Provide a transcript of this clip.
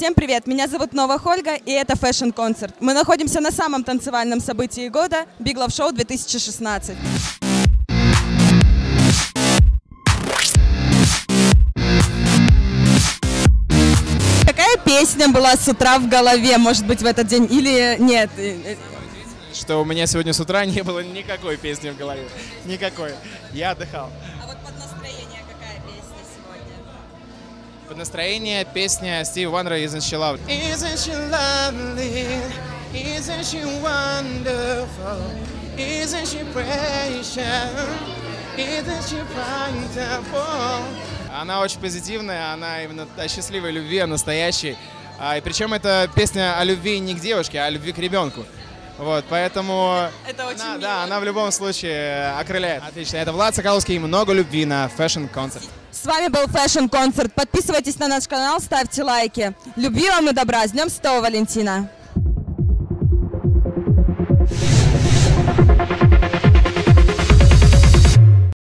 Всем привет, меня зовут Новая Ольга, и это Fashion Concert. Мы находимся на самом танцевальном событии года Big Love Show 2016. Какая песня была с утра в голове, может быть, в этот день или нет? Что у меня сегодня с утра не было никакой песни в голове. Никакой. Я отдыхал. А вот под настроение какая песня сегодня? Под настроение песня Стиви Вандера «Isn't She Lovely». Isn't she lovely? Isn't she wonderful? Isn't she precious? Isn't she wonderful? Она очень позитивная, она именно о счастливой любви, о настоящей. И причем это песня о любви не к девушке, а о любви к ребенку. Вот, поэтому это очень мило. Да, она в любом случае окрыляет. Отлично. Это Влад Соколовский, много любви на Fashion Concert. С вами был Fashion Concert. Подписывайтесь на наш канал, ставьте лайки. Любви вам и добра. С Днем Святого Валентина!